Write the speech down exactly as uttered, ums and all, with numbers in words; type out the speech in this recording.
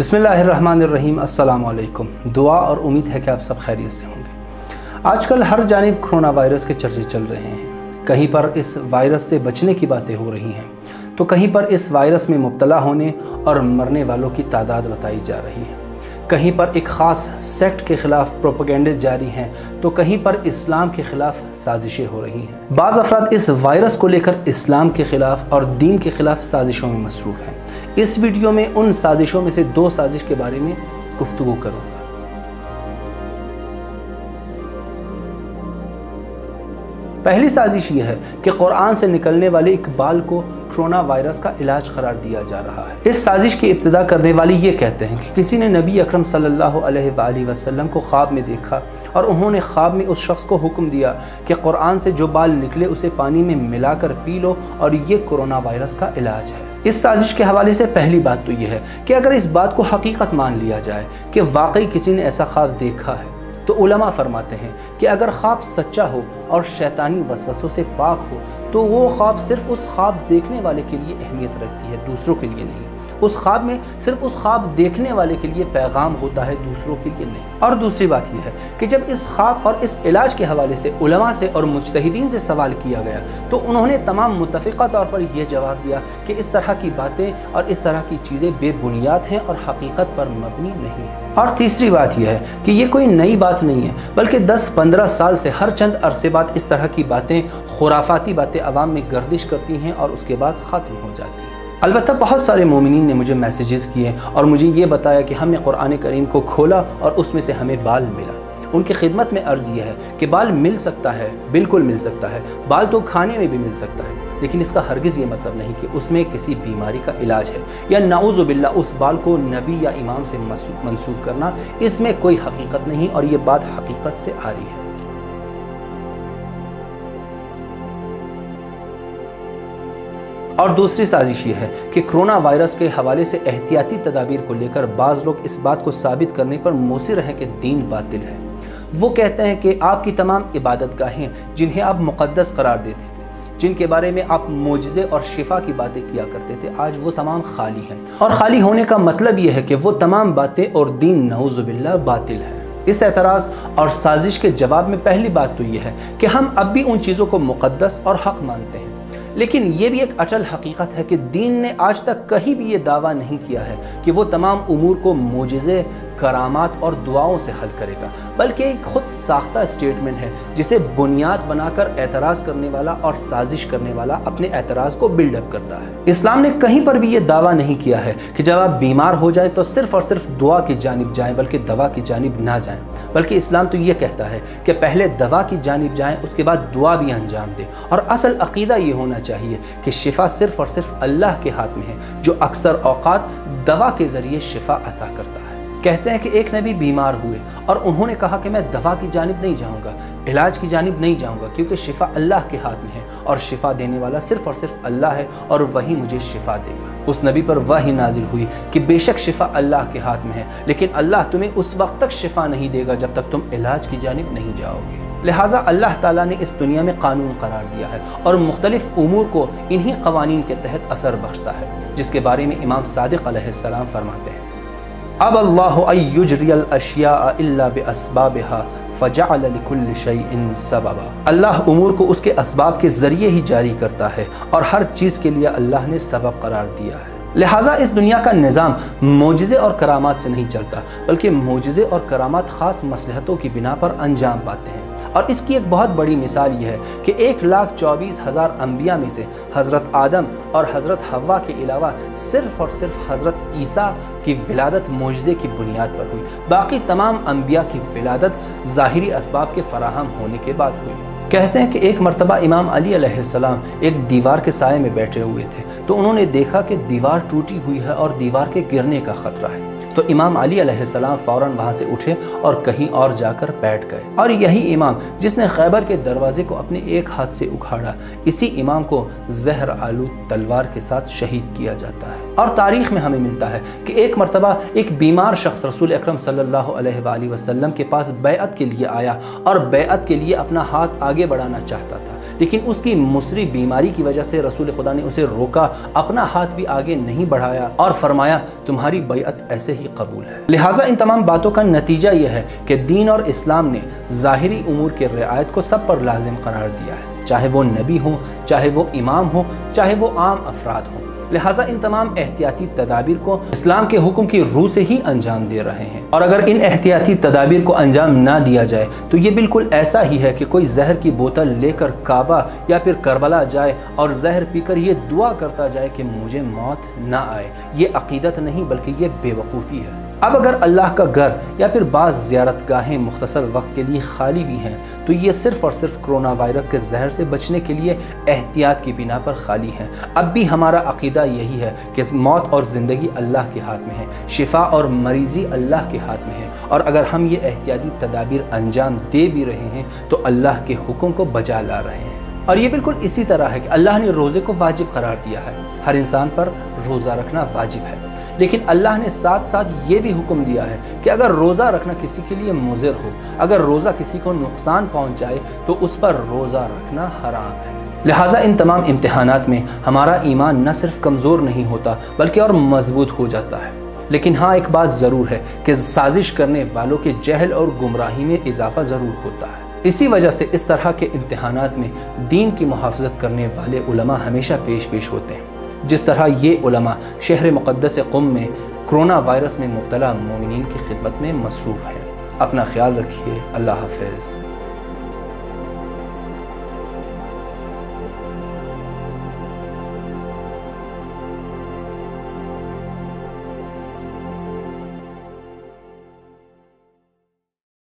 बिस्मिल्लाहिर्रहमानिर्रहीम अस्सलाम वालेकुम। दुआ और उम्मीद है कि आप सब खैरियत से होंगे। आजकल हर जानिब कोरोना वायरस के चर्चे चल रहे हैं। कहीं पर इस वायरस से बचने की बातें हो रही हैं तो कहीं पर इस वायरस में मुब्तला होने और मरने वालों की तादाद बताई जा रही है। कहीं पर एक ख़ास सेक्ट के ख़िलाफ़ प्रोपेगेंडे जारी हैं तो कहीं पर इस्लाम के ख़िलाफ़ साजिशें हो रही हैं। बाज़ अफराद इस वायरस को लेकर इस्लाम के ख़िलाफ़ और दीन के ख़िलाफ़ साजिशों में मसरूफ़ हैं। इस वीडियो में उन साजिशों में से दो साजिश के बारे में गुफ्तगू करूँगा। पहली साजिश ये है कि कुरान से निकलने वाले एक बाल को कोरोना वायरस का इलाज करार दिया जा रहा है। इस साजिश की इब्तिदा करने वाले ये कहते हैं कि किसी ने नबी अकरम सल्लल्लाहु अलैहि वसल्लम को ख्वाब में देखा और उन्होंने ख्वाब में उस शख्स को हुक्म दिया कि कुरान से जो बाल निकले उसे पानी में मिलाकर पी लो और ये कोरोना वायरस का इलाज है। इस साजिश के हवाले से पहली बात तो ये है कि अगर इस बात को हकीकत मान लिया जाए कि वाकई किसी ने ऐसा ख्वाब देखा है तो उलमा फरमाते हैं कि अगर ख्वाब सच्चा हो और शैतानी वसवसों से पाक हो तो वो ख्वाब सिर्फ उस ख्वाब देखने वाले के लिए अहमियत रखती है, दूसरों के लिए नहीं। उस ख्वाब में सिर्फ उस ख्वाब देखने वाले के लिए पैगाम होता है, दूसरों के लिए नहीं। और दूसरी बात यह है कि जब इस ख्वाब और इस इलाज के हवाले से उलमा से और मुज्तहिदीन से सवाल किया गया तो उन्होंने तमाम मुत्तफ़िक़ा तौर पर यह जवाब दिया कि इस तरह की बातें और इस तरह की चीज़ें बेबुनियाद हैं और हकीकत पर मबनी नहीं है। और तीसरी बात यह है कि ये कोई नई बात नहीं है, बल्कि दस पंद्रह साल से हर चंद अरसे बाद इस तरह की बातें, खुराफाती बातें अवाम में गर्दिश करती हैं और उसके बाद ख़त्म हो जाती हैं। अलबत्ता बहुत सारे मोमिनीन ने मुझे मैसेजेस किए और मुझे ये बताया कि हमने कुरान करीम को खोला और उसमें से हमें बाल मिला। उनकी खिदमत में अर्ज़ यह है कि बाल मिल सकता है, बिल्कुल मिल सकता है, बाल तो खाने में भी मिल सकता है, लेकिन इसका हरगिज़ ये मतलब नहीं कि उसमें किसी बीमारी का इलाज है या नाउज़ु बिल्लाह उस बाल को नबी या इमाम से मंसूब करना, इसमें कोई हकीकत नहीं और ये बात हकीकत से आ रही है। और दूसरी साजिश ये है कि कोरोना वायरस के हवाले से एहतियाती तदाबीर को लेकर बाज़ लोग इस बात को साबित करने पर मुसिर हैं कि दीन बातिल है। वो कहते हैं कि आपकी तमाम इबादत गाहें जिन्हें आप मुक़द्दस करार देते थे, जिनके बारे में आप मोजज़े और शिफा की बातें किया करते थे, आज वो तमाम खाली हैं। और खाली होने का मतलब ये है कि वो तमाम बातें और दीन नऊज़ु बिल्लाह बातिल है। इस एतराज़ और साजिश के जवाब में पहली बात तो ये है कि हम अब भी उन चीज़ों को मुक़द्दस और हक़ मानते हैं, लेकिन ये भी एक अटल हकीकत है कि दीन ने आज तक कहीं भी ये दावा नहीं किया है कि वो तमाम उमूर को मोजिज़े, करामात और दुआओं से हल करेगा, बल्कि एक खुद साख्ता स्टेटमेंट है जिसे बुनियाद बनाकर एतराज़ करने वाला और साजिश करने वाला अपने एतराज़ को बिल्डअप करता है। इस्लाम ने कहीं पर भी ये दावा नहीं किया है कि जब आप बीमार हो जाएं तो सिर्फ़ और सिर्फ दुआ की जानिब जाएं, बल्कि दवा की जानिब ना जाएं। बल्कि इस्लाम तो ये कहता है कि पहले दवा की जानिब जाएं, उसके बाद दुआ भी अंजाम दें। और असल अक़ीदा ये होना चाहिए कि शिफा सिर्फ़ और सिर्फ अल्लाह के हाथ में है, जो अक्सर औक़ात दवा के ज़रिए शिफा अता करता है। कहते हैं कि एक नबी बीमार हुए और उन्होंने कहा कि मैं दवा की जानिब नहीं जाऊंगा, इलाज की जानिब नहीं जाऊंगा, क्योंकि शिफा अल्लाह के हाथ में है और शिफा देने वाला सिर्फ और सिर्फ अल्लाह है और वही मुझे शिफा देगा। उस नबी पर वही नाजिल हुई कि बेशक शिफा अल्लाह के हाथ में है, लेकिन अल्लाह तुम्हें उस वक्त तक शिफा नहीं देगा जब तक तुम इलाज की जानिब नहीं जाओगे। लिहाजा अल्लाह ताला ने इस दुनिया में कानून करार दिया है और मुख्तलिफ उमूर को इन्हीं कवानीन के तहत असर बख्शता है, जिसके बारे में इमाम सादिक अलैहिस्सलाम फरमाते हैं, अब अल्लाहु अय्युजरियल अशिया इल्ला बिअस्बाबिहा फजअल लिकुल्लि शैइन सबबा। अल्लाह उमूर को उसके असबाब के ज़रिए ही जारी करता है और हर चीज़ के लिए अल्लाह ने सबब करार दिया है। लिहाजा इस दुनिया का निज़ाम मोजिज़े और करामात से नहीं चलता, बल्कि मोजिज़े और करामात ख़ास मसलहतों की बिना पर अंजाम पाते हैं। और इसकी एक बहुत बड़ी मिसाल यह है कि एक लाख चौबीस हज़ार अम्बिया में से हज़रत आदम और हज़रत हव्वा के अलावा सिर्फ़ और सिर्फ हज़रत ईसा की विलादत मोजिज़े की बुनियाद पर हुई। बाकी तमाम अम्बिया की विलादत ज़ाहिरी असबाब के फराहम होने के बाद हुई। कहते हैं कि एक मरतबा इमाम अली अलैहिस्सलाम एक दीवार के साए में बैठे हुए थे तो उन्होंने देखा कि दीवार टूटी हुई है और दीवार के गिरने का ख़तरा है। तो इमाम अली अलैहिस्सलाम फ़ौरन वहाँ से उठे और कहीं और जाकर बैठ गए। और यही इमाम जिसने खैबर के दरवाजे को अपने एक हाथ से उखाड़ा, इसी इमाम को जहर आलू तलवार के साथ शहीद किया जाता है। और तारीख़ में हमें मिलता है कि एक मरतबा एक बीमार शख्स रसूल अकरम सल्लल्लाहु अलैहि वसल्लम के पास बैअत के लिए आया और बैअत के लिए अपना हाथ आगे बढ़ाना चाहता था, लेकिन उसकी मुसरी बीमारी की वजह से रसूल खुदा ने उसे रोका, अपना हाथ भी आगे नहीं बढ़ाया और फरमाया तुम्हारी बैअत ऐसे ही कबूल है। लिहाजा इन तमाम बातों का नतीजा यह है कि दीन और इस्लाम ने ज़ाहिरी उमूर के रिआयत को सब पर लाजिम करार दिया है, चाहे वो नबी हो, चाहे वो इमाम हो, चाहे वो आम अफराद हो। लिहाजा इन तमाम एहतियाती तदाबीर को इस्लाम के हुक्म की रूह से ही अंजाम दे रहे हैं। और अगर इन एहतियाती तदाबीर को अंजाम ना दिया जाए तो ये बिल्कुल ऐसा ही है कि कोई जहर की बोतल लेकर काबा या फिर करबला जाए और जहर पीकर ये दुआ करता जाए कि मुझे मौत ना आए। ये अकीदत नहीं बल्कि ये बेवकूफ़ी है। अब अगर अल्लाह का घर या फिर बाज़ ज़ियारतगाहें मुख्तसर वक्त के लिए खाली भी हैं तो ये सिर्फ़ और सिर्फ कोरोना वायरस के जहर से बचने के लिए एहतियात की बिना पर खाली हैं। अब भी हमारा अकीदा यही है कि मौत और ज़िंदगी अल्लाह के हाथ में है, शिफा और मरीज़ी अल्लाह के हाथ में है, और अगर हम ये एहतियाती तदाबीर अंजाम दे भी रहे हैं तो अल्लाह के हुक्म को बजा ला रहे हैं। और ये बिल्कुल इसी तरह है कि अल्लाह ने रोज़े को वाजिब करार दिया है, हर इंसान पर रोज़ा रखना वाजिब है, लेकिन अल्लाह ने साथ साथ ये भी हुक्म दिया है कि अगर रोज़ा रखना किसी के लिए मुज़िर हो, अगर रोज़ा किसी को नुकसान पहुँचाए तो उस पर रोज़ा रखना हराम है। लिहाजा इन तमाम इम्तिहानात में हमारा ईमान न सिर्फ कमज़ोर नहीं होता बल्कि और मजबूत हो जाता है। लेकिन हाँ, एक बात ज़रूर है कि साजिश करने वालों के जहल और गुमराही में इजाफा ज़रूर होता है। इसी वजह से इस तरह के इम्तिहानात में दीन की मुहाफ़ज़त करने वाले उलमा हमेशा पेश पेश होते हैं, जिस तरह ये उलमा शहर मुक़द्दस क़ुम में कोरोना वायरस में मुब्तला मोमिनीन की खिदमत में मसरूफ़ हैं। अपना ख्याल रखिए। अल्लाह हाफ़िज़।